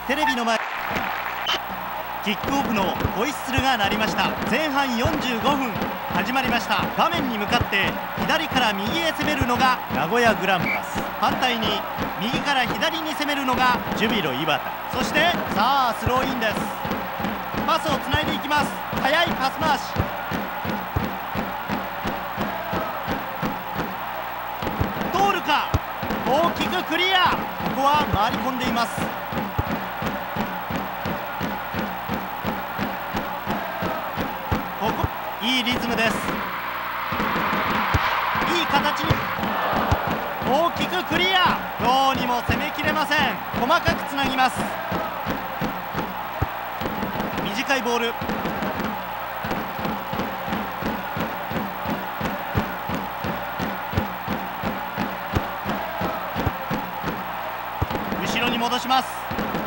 テレビの前、キックオフのホイッスルが鳴りました。前半45分始まりました。画面に向かって左から右へ攻めるのが名古屋グランパス、反対に右から左に攻めるのがジュビロ磐田。そしてさあスローインです。パスをつないでいきます。速いパス回し、通るか、大きくクリア。ここは回り込んでいます。ここいいリズムです。いい形に大きくクリア。どうにも攻めきれません。細かくつなぎます。短いボール、後ろに戻します。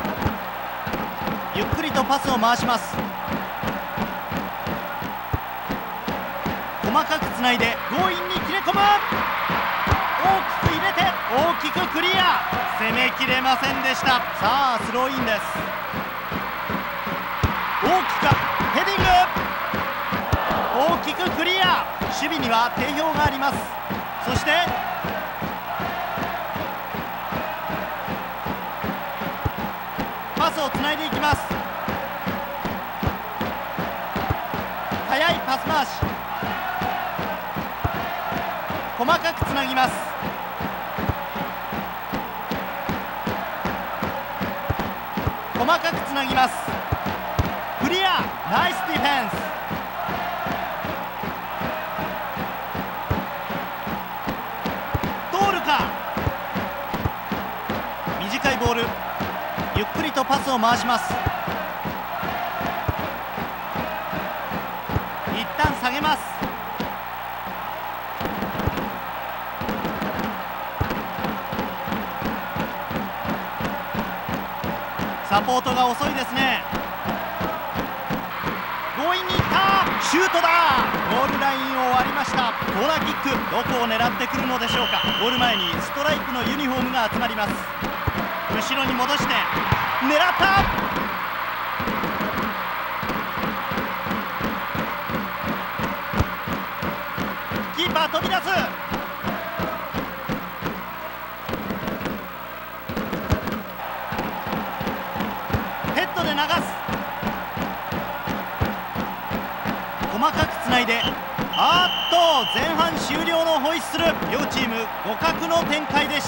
ゆっくりとパスを回します。細かくつないで強引に切れ込む。大きく入れて大きくクリア。攻めきれませんでした。さあスローインです。大きくヘディング、大きくクリア。守備には定評があります。そしてパスをつないでいきます。速いパス回し、細かくつなぎます。細かくつなぎます。クリア。ナイスディフェンス。通るか。短いボール、ゆっくりとパスを回します。一旦下げます。サポートが遅いですね。強引にいった。シュートだ。ゴールラインを割りました。コーナーキック、どこを狙ってくるのでしょうか。ゴール前にストライプのユニフォームが集まります。後ろに戻して狙った。キーパー飛び出す。ヘッドで流す。細かくつないで、前半終了のホイッスル。両チーム互角の展開でした。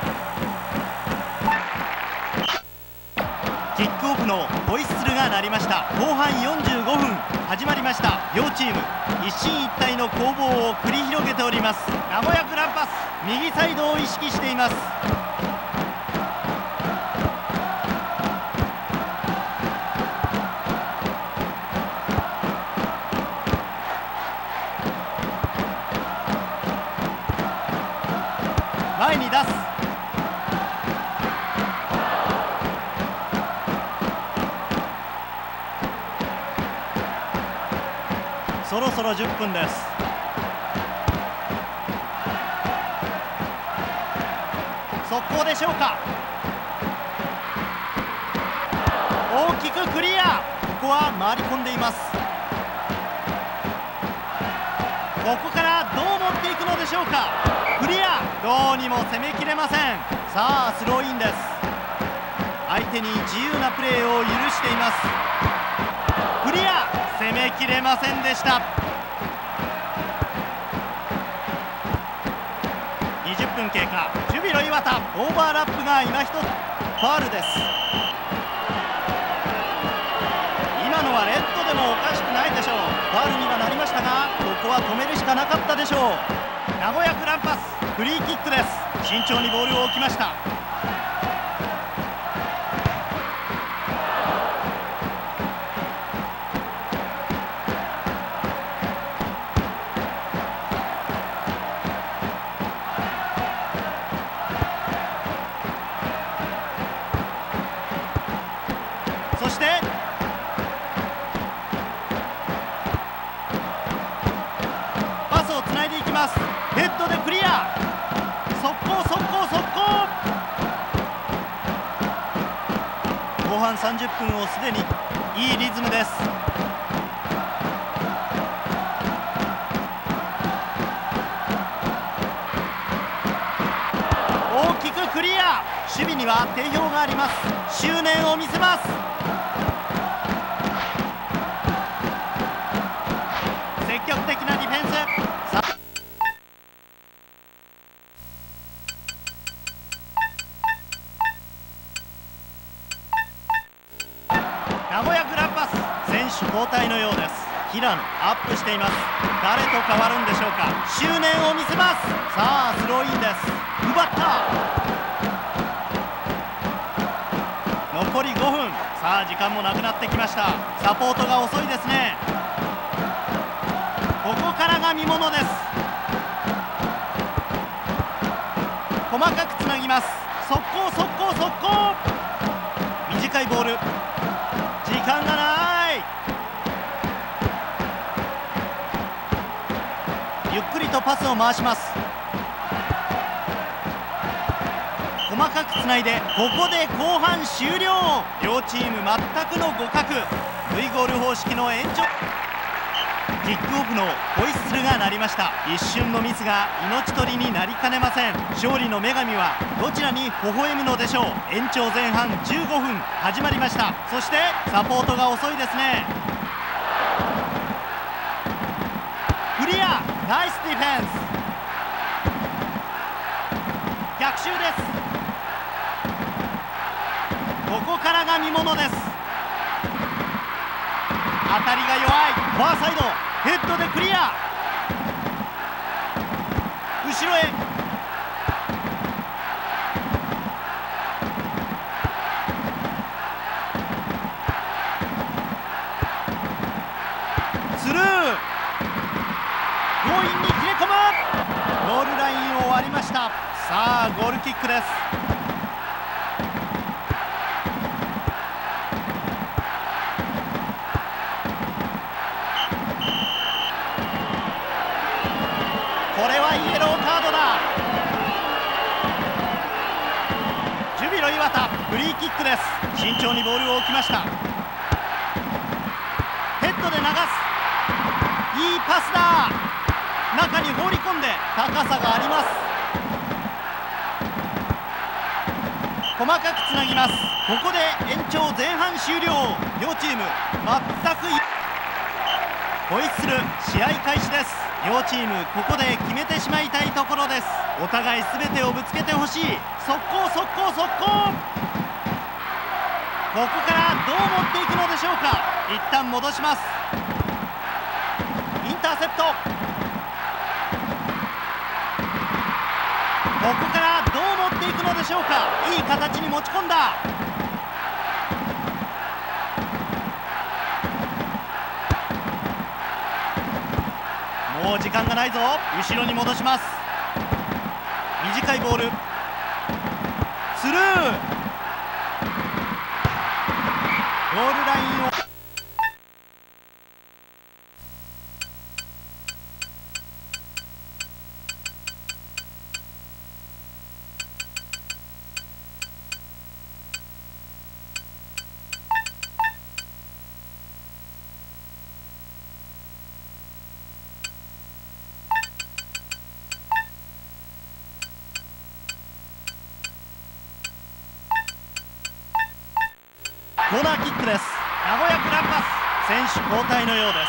キックオフのホイッスルが鳴りました。後半45分始まりました。両チーム一進一退の攻防を繰り広げております。名古屋グランパス、右サイドを意識しています。前に出す。そろそろ10分です。速攻でしょうか。大きくクリア。ここは回り込んでいます。ここからどう持っていくのでしょうか。クリア。どうにも攻めきれません。さあスローインです。相手に自由なプレーを許しています。クリア。攻めきれませんでした。20分経過。ジュビロ磐田、オーバーラップが今一つファウルです。今のはレッドでもおかしくないでしょう。ファウルにはなりましたが、ここは止めるしかなかったでしょう。名古屋グランパス、フリーキックです。慎重にボールを置きました。そしてパスをつないでいきます。ヘッドでクリア。速攻速攻速攻。 後半30分をすでにいいリズムです。大きくクリア。守備には定評があります。執念を見せます。積極的なディフェンス。名古屋グランパス、選手交代のようです。平野アップしています。誰と変わるんでしょうか。執念を見せます。さあスローインです。奪った。残り5分。さあ時間もなくなってきました。サポートが遅いですね。ここからが見ものです。細かくつなぎます。速攻速攻速攻。短いボール、時間がない。ゆっくりとパスを回します。細かくつないで、ここで後半終了。両チーム全くの互角。 V ゴール方式の延長。キックオフのホイッスルが鳴りました。一瞬のミスが命取りになりかねません。勝利の女神はどちらに微笑むのでしょう。延長前半15分始まりました。そしてサポートが遅いですね。クリア。ナイスディフェンス。逆襲です。ここからが見ものです。当たりが弱い。ファーサイドヘッドでクリア。後ろへ。スルー。強引に切れ込む。ゴールラインを割りました。さあゴールキックです。これはイエローカードだ。ジュビロ磐田フリーキックです。慎重にボールを置きました。ヘッドで流す。いいパスだ。中に放り込んで高さがあります。細かくつなぎます。ここで延長前半終了。両チーム全くホイッスル。試合開始です。両チームここで決めてしまいたいところです。お互い全てをぶつけてほしい。速攻速攻速攻。ここからどう持っていくのでしょうか。一旦戻します。インターセプト。ここからどう持っていくのでしょうか。いい形に持ち込んだ。もう時間がないぞ。後ろに戻します。短いボール。スルー。ゴールラインを。コーナーキックです。名古屋グランパス、選手交代のようです。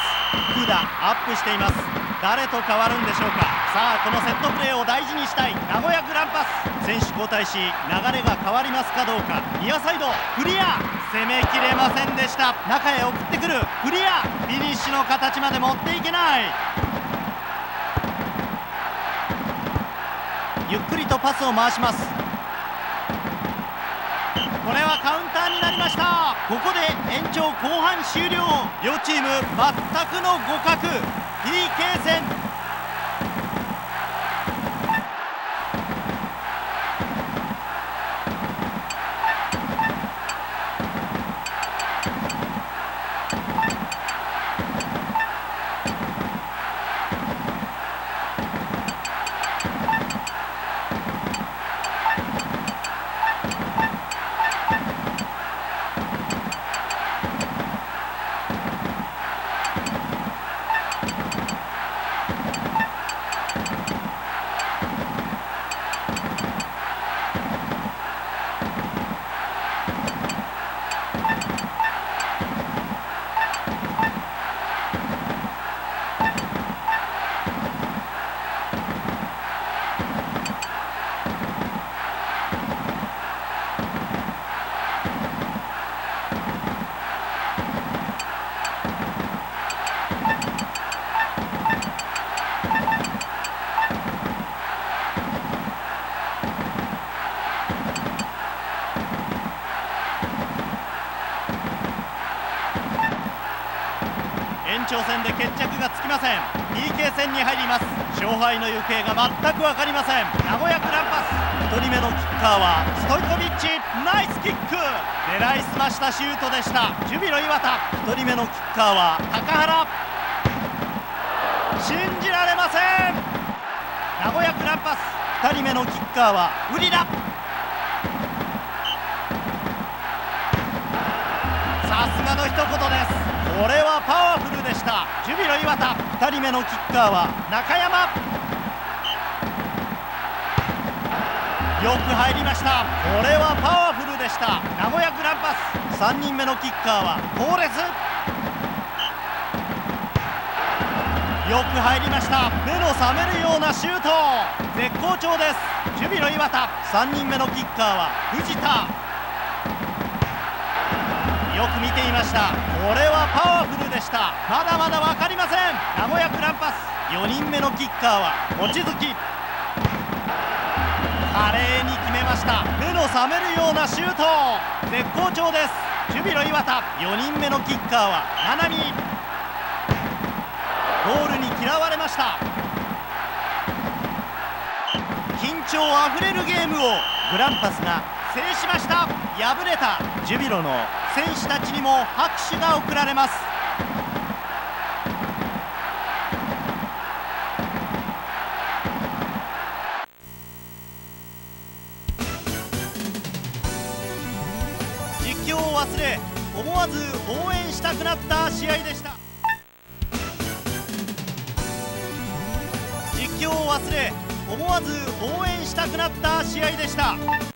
福田アップしています。誰と変わるんでしょうか。さあこのセットプレーを大事にしたい名古屋グランパス。選手交代し流れが変わりますかどうか。ニアサイドクリア。攻めきれませんでした。中へ送ってくる。クリア。フィニッシュの形まで持っていけない。ゆっくりとパスを回します。これはカウンターになりました。ここで延長後半終了。両チーム全くの互角。 PK 戦。 長戦で決着がつきません。 PK 戦に入ります。勝敗の行方が全く分かりません。名古屋グランパス、1人目のキッカーはストイコビッチ。ナイスキック、狙いすましたシュートでした。ジュビロ磐田、1人目のキッカーは高原。信じられません。名古屋グランパス、2人目のキッカーはウリラ。さすがの一言です。これはパワフルでした。ジュビロ磐田、2人目のキッカーは中山。よく入りました。これはパワフルでした。名古屋グランパス、3人目のキッカーはトーレス。よく入りました。目の覚めるようなシュート、絶好調です。ジュビロ磐田、3人目のキッカーは藤田。よく見ていました。これはパワフルでした。まだまだ分かりません。名古屋グランパス、4人目のキッカーは望月。華麗に決めました。目の覚めるようなシュート、絶好調です。ジュビロ磐田、4人目のキッカーは七海。ゴールに嫌われました。緊張あふれるゲームをグランパスが制しました。敗れたジュビロの選手たちにも拍手が送られます。実況を忘れ、思わず応援したくなった試合でした。実況を忘れ、思わず応援したくなった試合でした。